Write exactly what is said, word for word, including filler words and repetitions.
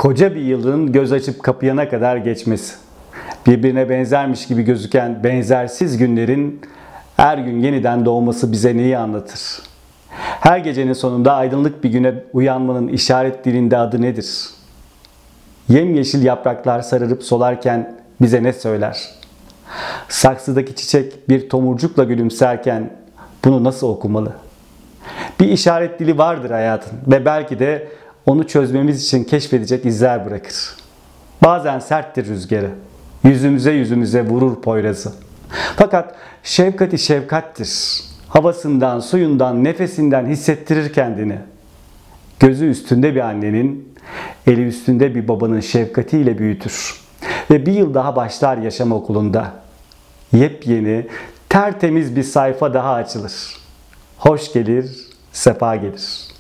Koca bir yılın göz açıp kapayana kadar geçmesi. Birbirine benzermiş gibi gözüken benzersiz günlerin her gün yeniden doğması bize neyi anlatır? Her gecenin sonunda aydınlık bir güne uyanmanın işaret dilinde adı nedir? Yemyeşil yapraklar sararıp solarken bize ne söyler? Saksıdaki çiçek bir tomurcukla gülümserken bunu nasıl okumalı? Bir işaret dili vardır hayatın ve belki de onu çözmemiz için keşfedecek izler bırakır. Bazen serttir rüzgarı, yüzümüze yüzümüze vurur poyrazı. Fakat şefkati şefkattir. Havasından, suyundan, nefesinden hissettirir kendini. Gözü üstünde bir annenin, eli üstünde bir babanın şefkatiyle büyütür. Ve bir yıl daha başlar yaşam okulunda. Yepyeni, tertemiz bir sayfa daha açılır. Hoş gelir, sefa gelir.